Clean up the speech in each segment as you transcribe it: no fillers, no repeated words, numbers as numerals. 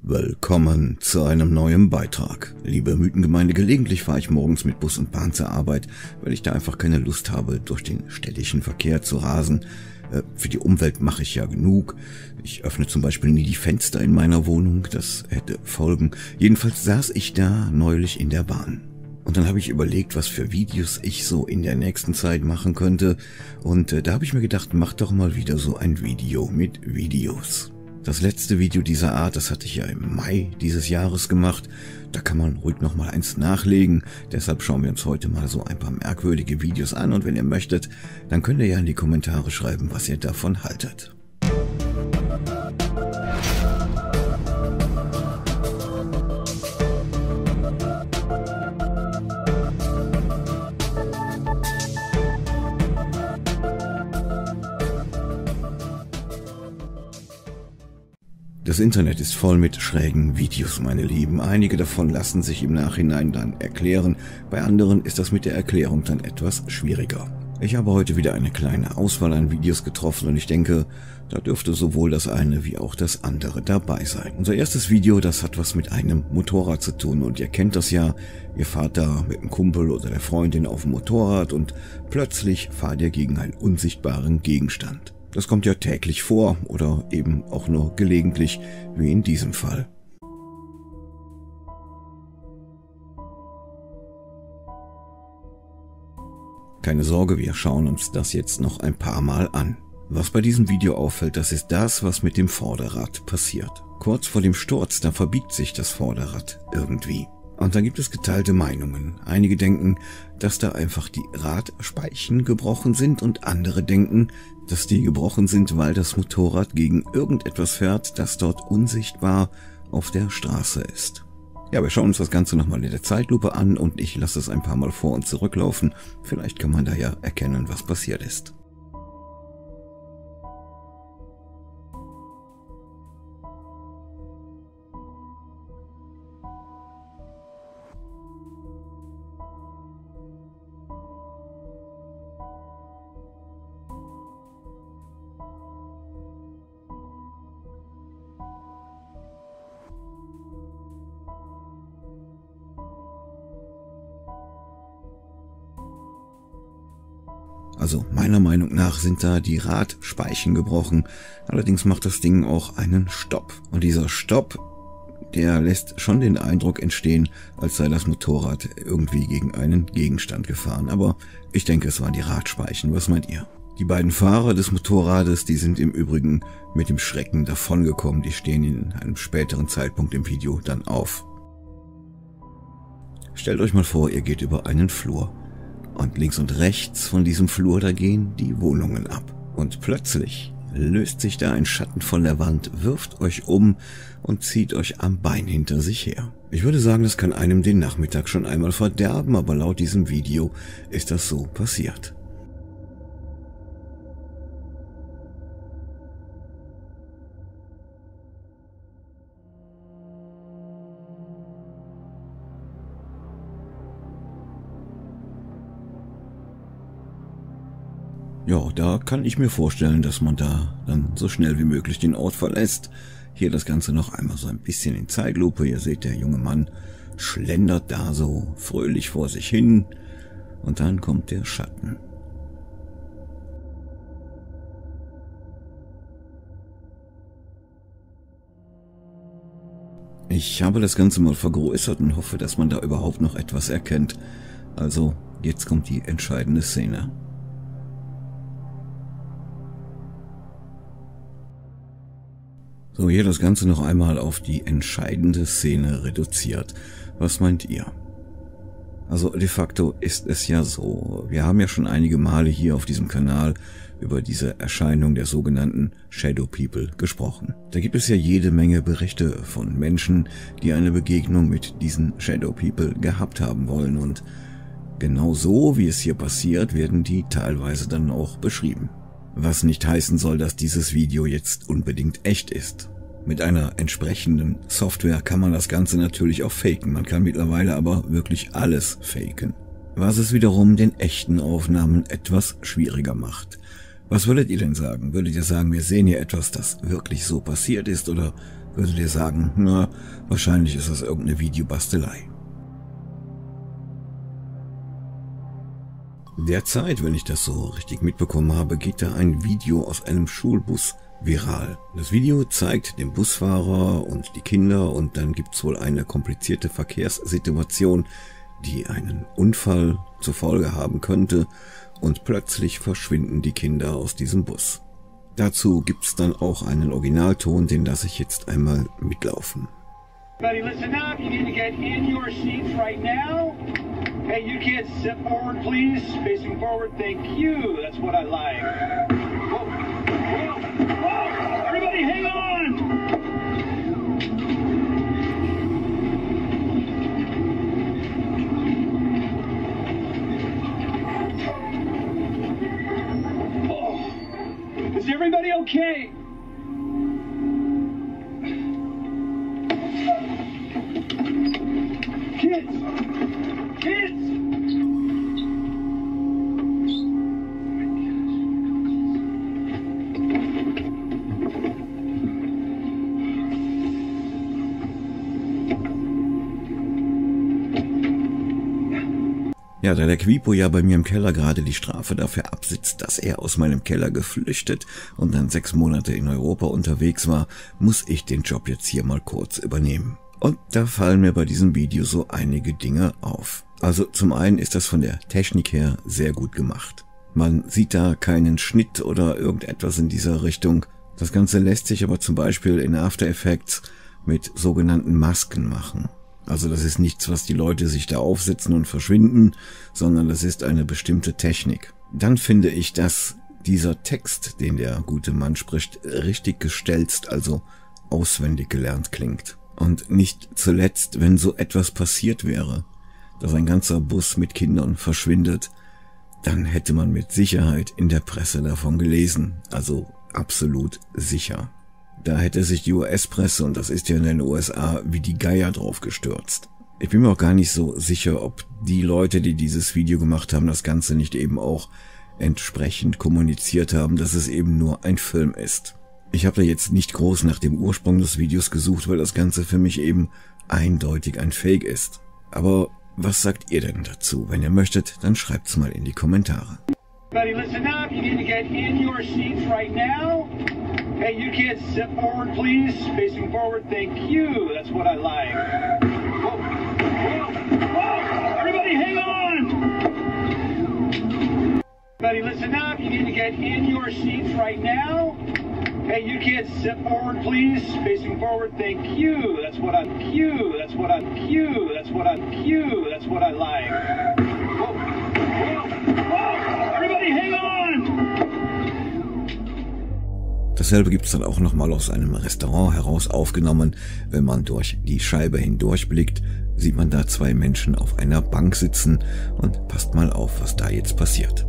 Willkommen zu einem neuen Beitrag. Liebe Mythengemeinde, gelegentlich fahre ich morgens mit Bus und Bahn zur Arbeit, weil ich da einfach keine Lust habe, durch den städtischen Verkehr zu rasen. Für die Umwelt mache ich ja genug. Ich öffne zum Beispiel nie die Fenster in meiner Wohnung, das hätte Folgen. Jedenfalls saß ich da neulich in der Bahn. Und dann habe ich überlegt, was für Videos ich so in der nächsten Zeit machen könnte. Und da habe ich mir gedacht, mach doch mal wieder so ein Video mit Videos. Das letzte Video dieser Art, das hatte ich ja im Mai dieses Jahres gemacht. Da kann man ruhig noch mal eins nachlegen. Deshalb schauen wir uns heute mal so ein paar merkwürdige Videos an. Und wenn ihr möchtet, dann könnt ihr ja in die Kommentare schreiben, was ihr davon haltet. Das Internet ist voll mit schrägen Videos, meine Lieben. Einige davon lassen sich im Nachhinein dann erklären. Bei anderen ist das mit der Erklärung dann etwas schwieriger. Ich habe heute wieder eine kleine Auswahl an Videos getroffen und ich denke, da dürfte sowohl das eine wie auch das andere dabei sein. Unser erstes Video, das hat was mit einem Motorrad zu tun und ihr kennt das ja. Ihr fahrt da mit einem Kumpel oder der Freundin auf dem Motorrad und plötzlich fahrt ihr gegen einen unsichtbaren Gegenstand. Das kommt ja täglich vor oder eben auch nur gelegentlich, wie in diesem Fall. Keine Sorge, wir schauen uns das jetzt noch ein paar Mal an. Was bei diesem Video auffällt, das ist das, was mit dem Vorderrad passiert. Kurz vor dem Sturz, da verbiegt sich das Vorderrad irgendwie. Und da gibt es geteilte Meinungen. Einige denken, dass da einfach die Radspeichen gebrochen sind und andere denken, dass die gebrochen sind, weil das Motorrad gegen irgendetwas fährt, das dort unsichtbar auf der Straße ist. Ja, wir schauen uns das Ganze nochmal in der Zeitlupe an und ich lasse es ein paar Mal vor und zurücklaufen. Vielleicht kann man da ja erkennen, was passiert ist. Also meiner Meinung nach sind da die Radspeichen gebrochen. Allerdings macht das Ding auch einen Stopp. Und dieser Stopp, der lässt schon den Eindruck entstehen, als sei das Motorrad irgendwie gegen einen Gegenstand gefahren. Aber ich denke, es waren die Radspeichen. Was meint ihr? Die beiden Fahrer des Motorrades, die sind im Übrigen mit dem Schrecken davongekommen. Die stehen in einem späteren Zeitpunkt im Video dann auf. Stellt euch mal vor, ihr geht über einen Flur. Und links und rechts von diesem Flur, da gehen die Wohnungen ab. Und plötzlich löst sich da ein Schatten von der Wand, wirft euch um und zieht euch am Bein hinter sich her. Ich würde sagen, das kann einem den Nachmittag schon einmal verderben, aber laut diesem Video ist das so passiert. Ja, da kann ich mir vorstellen, dass man da dann so schnell wie möglich den Ort verlässt. Hier das Ganze noch einmal so ein bisschen in Zeitlupe. Ihr seht, der junge Mann schlendert da so fröhlich vor sich hin. Und dann kommt der Schatten. Ich habe das Ganze mal vergrößert und hoffe, dass man da überhaupt noch etwas erkennt. Also, jetzt kommt die entscheidende Szene. So, hier das Ganze noch einmal auf die entscheidende Szene reduziert. Was meint ihr? Also de facto ist es ja so, wir haben ja schon einige Male hier auf diesem Kanal über diese Erscheinung der sogenannten Shadow People gesprochen. Da gibt es ja jede Menge Berichte von Menschen, die eine Begegnung mit diesen Shadow People gehabt haben wollen und genau so, wie es hier passiert, werden die teilweise dann auch beschrieben. Was nicht heißen soll, dass dieses Video jetzt unbedingt echt ist. Mit einer entsprechenden Software kann man das Ganze natürlich auch faken. Man kann mittlerweile aber wirklich alles faken. Was es wiederum den echten Aufnahmen etwas schwieriger macht. Was würdet ihr denn sagen? Würdet ihr sagen, wir sehen hier etwas, das wirklich so passiert ist? Oder würde dir sagen, na, wahrscheinlich ist das irgendeine Videobastelei. Derzeit, wenn ich das so richtig mitbekommen habe, geht da ein Video aus einem Schulbus viral. Das Video zeigt den Busfahrer und die Kinder und dann gibt's wohl eine komplizierte Verkehrssituation, die einen Unfall zur Folge haben könnte und plötzlich verschwinden die Kinder aus diesem Bus. Dazu gibt's dann auch einen Originalton, den lasse ich jetzt einmal mitlaufen. Everybody listen up, you need to get in your seats right now. Hey, you kids, step forward, please. Facing forward, thank you. That's what I like. Whoa, whoa, whoa! Everybody hang on! Oh, is everybody okay? Kids! Kids! Ja, da der Quipo ja bei mir im Keller gerade die Strafe dafür absitzt, dass er aus meinem Keller geflüchtet und dann 6 Monate in Europa unterwegs war, muss ich den Job jetzt hier mal kurz übernehmen. Und da fallen mir bei diesem Video so einige Dinge auf. Also zum einen ist das von der Technik her sehr gut gemacht. Man sieht da keinen Schnitt oder irgendetwas in dieser Richtung. Das Ganze lässt sich aber zum Beispiel in After Effects mit sogenannten Masken machen. Also das ist nichts, was die Leute sich da aufsetzen und verschwinden, sondern das ist eine bestimmte Technik. Dann finde ich, dass dieser Text, den der gute Mann spricht, richtig gestelzt, also auswendig gelernt klingt. Und nicht zuletzt, wenn so etwas passiert wäre, dass ein ganzer Bus mit Kindern verschwindet, dann hätte man mit Sicherheit in der Presse davon gelesen. Also absolut sicher. Da hätte sich die US-Presse, und das ist ja in den USA, wie die Geier drauf gestürzt. Ich bin mir auch gar nicht so sicher, ob die Leute, die dieses Video gemacht haben, das Ganze nicht eben auch entsprechend kommuniziert haben, dass es eben nur ein Film ist. Ich habe da jetzt nicht groß nach dem Ursprung des Videos gesucht, weil das Ganze für mich eben eindeutig ein Fake ist. Aber was sagt ihr denn dazu? Wenn ihr möchtet, dann schreibt's mal in die Kommentare. Everybody listen up, you need to get in your seats right now. Hey, you kids, step forward, please. Facing forward, thank you. That's what I like. Whoa, whoa, whoa! Everybody hang on! Everybody listen up, you need to get in your seats right now. Hey, you kids, step forward, please. Facing forward, thank you. That's what I cue. That's what I cue. That's what I cue. That's what I like. Whoa, whoa, whoa! Everybody hang on! Dasselbe gibt's dann auch nochmal aus einem Restaurant heraus aufgenommen. Wenn man durch die Scheibe hindurchblickt, sieht man da 2 Menschen auf einer Bank sitzen und passt mal auf, was da jetzt passiert.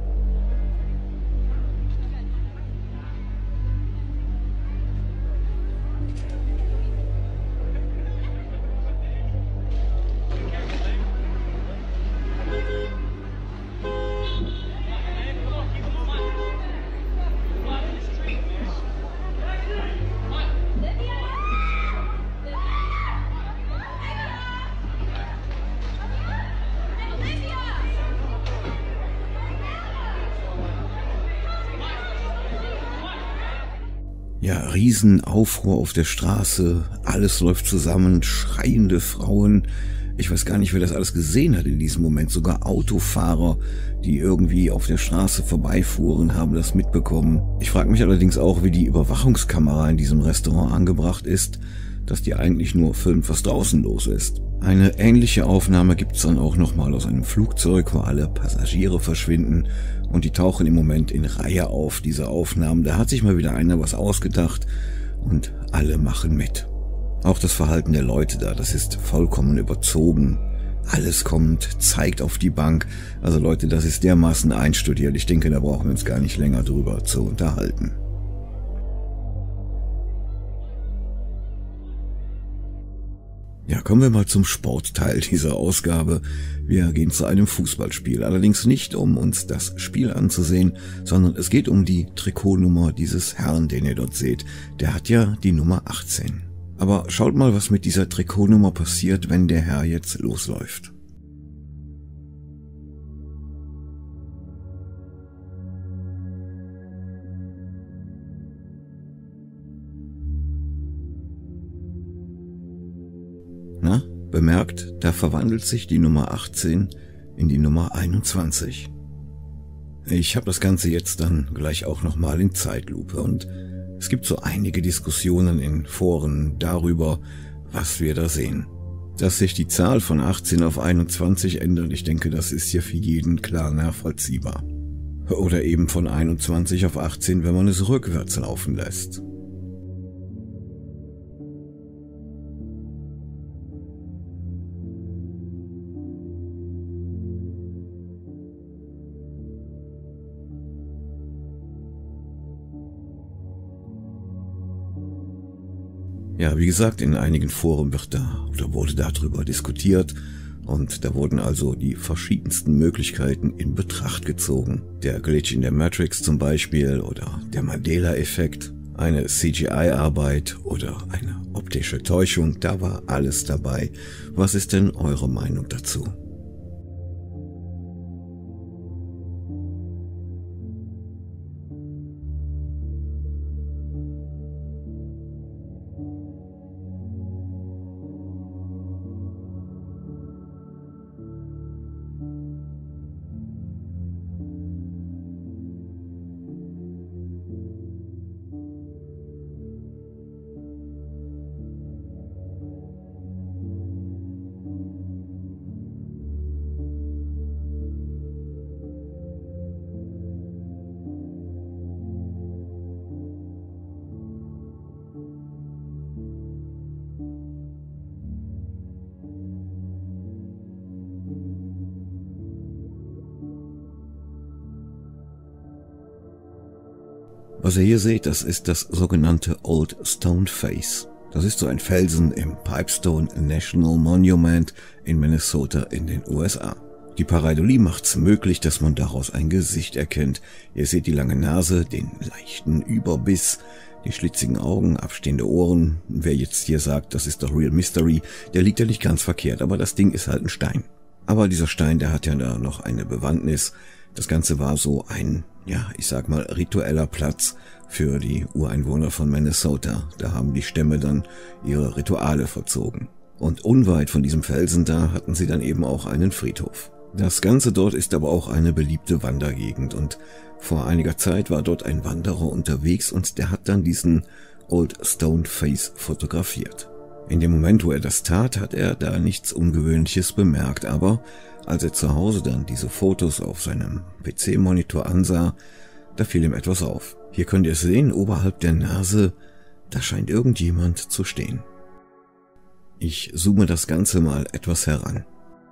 Ja, Riesenaufruhr auf der Straße, alles läuft zusammen, schreiende Frauen. Ich weiß gar nicht, wer das alles gesehen hat in diesem Moment. Sogar Autofahrer, die irgendwie auf der Straße vorbeifuhren, haben das mitbekommen. Ich frage mich allerdings auch, wie die Überwachungskamera in diesem Restaurant angebracht ist, dass die eigentlich nur filmt, was draußen los ist. Eine ähnliche Aufnahme gibt's dann auch nochmal aus einem Flugzeug, wo alle Passagiere verschwinden und die tauchen im Moment in Reihe auf, diese Aufnahmen. Da hat sich mal wieder einer was ausgedacht und alle machen mit. Auch das Verhalten der Leute da, das ist vollkommen überzogen. Alles kommt, zeigt auf die Bank. Also Leute, das ist dermaßen einstudiert. Ich denke, da brauchen wir uns gar nicht länger drüber zu unterhalten. Ja, kommen wir mal zum Sportteil dieser Ausgabe. Wir gehen zu einem Fußballspiel. Allerdings nicht, um uns das Spiel anzusehen, sondern es geht um die Trikotnummer dieses Herrn, den ihr dort seht. Der hat ja die Nummer 18. Aber schaut mal, was mit dieser Trikotnummer passiert, wenn der Herr jetzt losläuft. Na, bemerkt, da verwandelt sich die Nummer 18 in die Nummer 21. Ich habe das Ganze jetzt dann gleich auch nochmal in Zeitlupe und es gibt so einige Diskussionen in Foren darüber, was wir da sehen. Dass sich die Zahl von 18 auf 21 ändert, ich denke, das ist ja für jeden klar nachvollziehbar. Oder eben von 21 auf 18, wenn man es rückwärts laufen lässt. Ja, wie gesagt, in einigen Foren wurde darüber diskutiert und da wurden also die verschiedensten Möglichkeiten in Betracht gezogen. Der Glitch in der Matrix zum Beispiel oder der Mandela-Effekt, eine CGI-Arbeit oder eine optische Täuschung, da war alles dabei. Was ist denn eure Meinung dazu? Was ihr hier seht, das ist das sogenannte Old Stone Face. Das ist so ein Felsen im Pipestone National Monument in Minnesota in den USA. Die Pareidolie macht's möglich, dass man daraus ein Gesicht erkennt. Ihr seht die lange Nase, den leichten Überbiss, die schlitzigen Augen, abstehende Ohren. Wer jetzt hier sagt, das ist doch Real Mystery, der liegt ja nicht ganz verkehrt, aber das Ding ist halt ein Stein. Aber dieser Stein, der hat ja da noch eine Bewandtnis. Das Ganze war so ein, ich sag mal, ritueller Platz für die Ureinwohner von Minnesota. Da haben die Stämme dann ihre Rituale vollzogen. Und unweit von diesem Felsen da hatten sie dann eben auch einen Friedhof. Das Ganze dort ist aber auch eine beliebte Wandergegend und vor einiger Zeit war dort ein Wanderer unterwegs und der hat dann diesen Old Stone Face fotografiert. In dem Moment, wo er das tat, hat er da nichts Ungewöhnliches bemerkt, aber als er zu Hause dann diese Fotos auf seinem PC-Monitor ansah, da fiel ihm etwas auf. Hier könnt ihr es sehen, oberhalb der Nase, da scheint irgendjemand zu stehen. Ich zoome das Ganze mal etwas heran.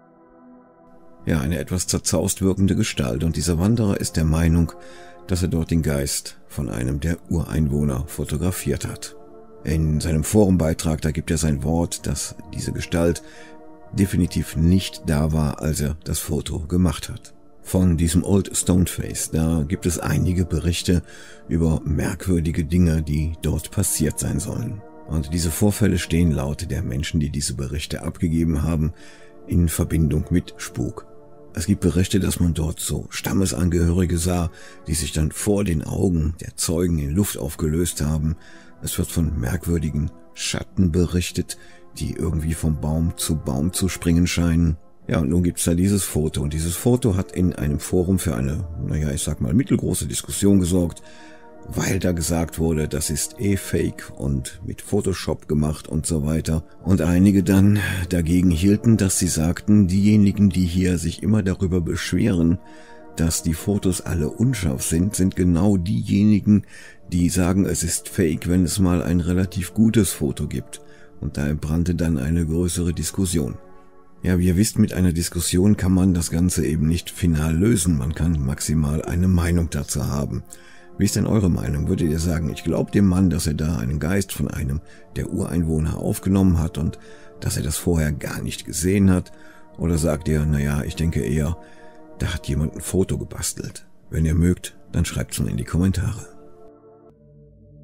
Ja, eine etwas zerzaust wirkende Gestalt und dieser Wanderer ist der Meinung, dass er dort den Geist von einem der Ureinwohner fotografiert hat. In seinem Forumbeitrag, da gibt er sein Wort, dass diese Gestalt definitiv nicht da war, als er das Foto gemacht hat. Von diesem Old Stone Face, da gibt es einige Berichte über merkwürdige Dinge, die dort passiert sein sollen. Und diese Vorfälle stehen laut der Menschen, die diese Berichte abgegeben haben, in Verbindung mit Spuk. Es gibt Berichte, dass man dort so Stammesangehörige sah, die sich dann vor den Augen der Zeugen in Luft aufgelöst haben. Es wird von merkwürdigen Schatten berichtet, die irgendwie vom Baum zu springen scheinen. Ja, und nun gibt's da dieses Foto. Und dieses Foto hat in einem Forum für eine, ich sag mal, mittelgroße Diskussion gesorgt, weil da gesagt wurde, das ist Fake und mit Photoshop gemacht und so weiter. Und einige dann dagegen hielten, dass sie sagten, diejenigen, die hier sich immer darüber beschweren, dass die Fotos alle unscharf sind, sind genau diejenigen, die sagen, es ist Fake, wenn es mal ein relativ gutes Foto gibt. Und da entbrannte dann eine größere Diskussion. Ja, wie ihr wisst, mit einer Diskussion kann man das Ganze eben nicht final lösen. Man kann maximal eine Meinung dazu haben. Wie ist denn eure Meinung? Würdet ihr sagen, ich glaube dem Mann, dass er da einen Geist von einem der Ureinwohner aufgenommen hat und dass er das vorher gar nicht gesehen hat? Oder sagt ihr, ich denke eher, da hat jemand ein Foto gebastelt. Wenn ihr mögt, dann schreibt's mal in die Kommentare.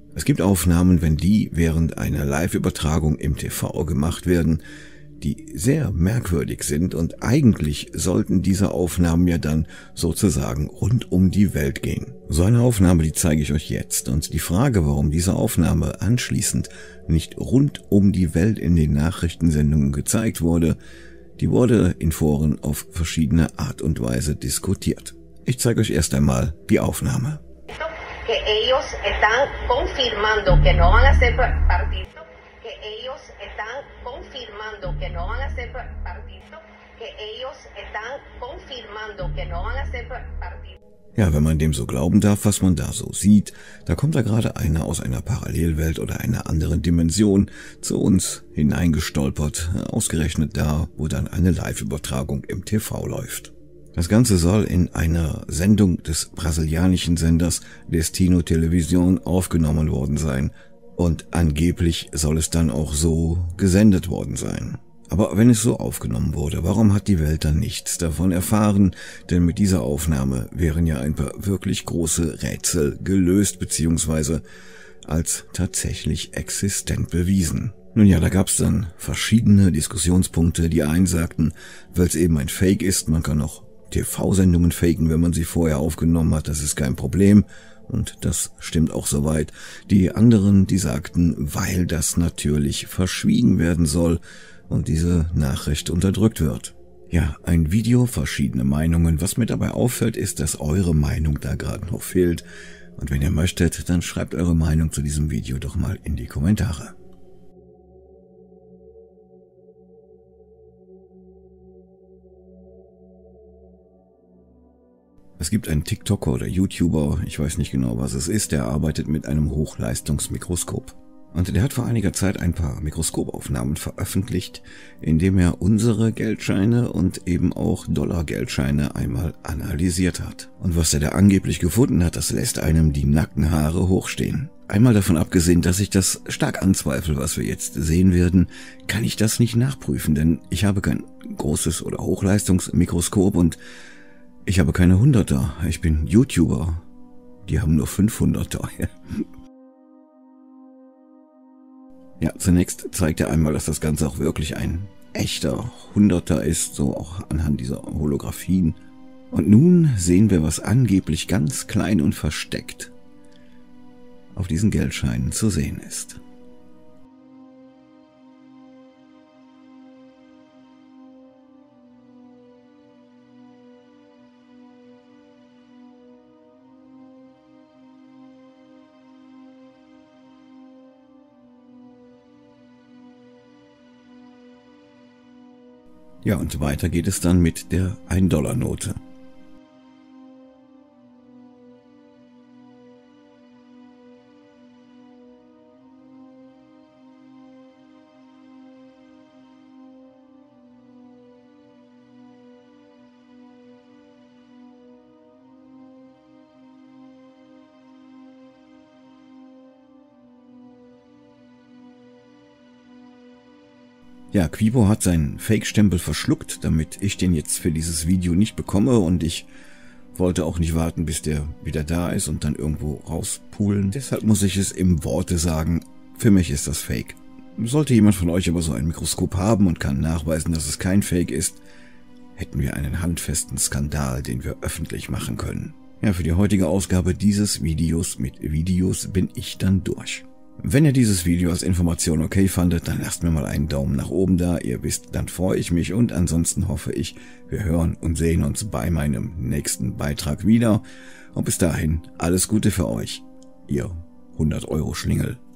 Es gibt Aufnahmen, wenn die während einer Live-Übertragung im TV gemacht werden, die sehr merkwürdig sind, und eigentlich sollten diese Aufnahmen ja dann sozusagen rund um die Welt gehen. So eine Aufnahme, die zeige ich euch jetzt, und die Frage, warum diese Aufnahme anschließend nicht rund um die Welt in den Nachrichtensendungen gezeigt wurde, die wurde in Foren auf verschiedene Art und Weise diskutiert. Ich zeige euch erst einmal die Aufnahme. Que ellos están confirmando que no van a ser partido, que ellos están confirmando que no van a ser partido, que ellos están confirmando que no van a ser partido. Ja, wenn man dem so glauben darf, was man da so sieht, da kommt da gerade einer aus einer Parallelwelt oder einer anderen Dimension zu uns hineingestolpert, ausgerechnet da, wo dann eine Live-Übertragung im TV läuft. Das Ganze soll in einer Sendung des brasilianischen Senders Destino Television aufgenommen worden sein, und angeblich soll es dann auch so gesendet worden sein. Aber wenn es so aufgenommen wurde, warum hat die Welt dann nichts davon erfahren? Denn mit dieser Aufnahme wären ja ein paar wirklich große Rätsel gelöst bzw. als tatsächlich existent bewiesen. Nun ja, da gab's dann verschiedene Diskussionspunkte. Die einen sagten, weil es eben ein Fake ist, man kann auch TV-Sendungen faken, wenn man sie vorher aufgenommen hat, das ist kein Problem. Und das stimmt auch soweit. Die anderen, die sagten, weil das natürlich verschwiegen werden soll und diese Nachricht unterdrückt wird. Ja, ein Video, verschiedene Meinungen. Was mir dabei auffällt, ist, dass eure Meinung da gerade noch fehlt. Und wenn ihr möchtet, dann schreibt eure Meinung zu diesem Video doch mal in die Kommentare. Es gibt einen TikToker oder YouTuber, ich weiß nicht genau, was es ist, der arbeitet mit einem Hochleistungsmikroskop. Und der hat vor einiger Zeit ein paar Mikroskopaufnahmen veröffentlicht, indem er unsere Geldscheine und eben auch Dollargeldscheine einmal analysiert hat. Und was er da angeblich gefunden hat, das lässt einem die Nackenhaare hochstehen. Einmal davon abgesehen, dass ich das stark anzweifle, was wir jetzt sehen werden, kann ich das nicht nachprüfen, denn ich habe kein großes oder Hochleistungsmikroskop und ich habe keine 100er, ich bin YouTuber. Die haben nur 500er. Ja, zunächst zeigt er einmal, dass das Ganze auch wirklich ein echter 100er ist, so auch anhand dieser Holographien. Und nun sehen wir, was angeblich ganz klein und versteckt auf diesen Geldscheinen zu sehen ist. Ja, und weiter geht es dann mit der 1-Dollar-Note. Ja, Quibo hat seinen Fake-Stempel verschluckt, damit ich den jetzt für dieses Video nicht bekomme, und ich wollte auch nicht warten, bis der wieder da ist und dann irgendwo rauspulen. Deshalb muss ich es im Worte sagen, für mich ist das Fake. Sollte jemand von euch aber so ein Mikroskop haben und kann nachweisen, dass es kein Fake ist, hätten wir einen handfesten Skandal, den wir öffentlich machen können. Ja, für die heutige Ausgabe dieses Videos mit Videos bin ich dann durch. Wenn ihr dieses Video als Information okay fandet, dann lasst mir mal einen Daumen nach oben da. Ihr wisst, dann freue ich mich, und ansonsten hoffe ich, wir hören und sehen uns bei meinem nächsten Beitrag wieder. Und bis dahin, alles Gute für euch. Ihr 100-Euro-Schlingel.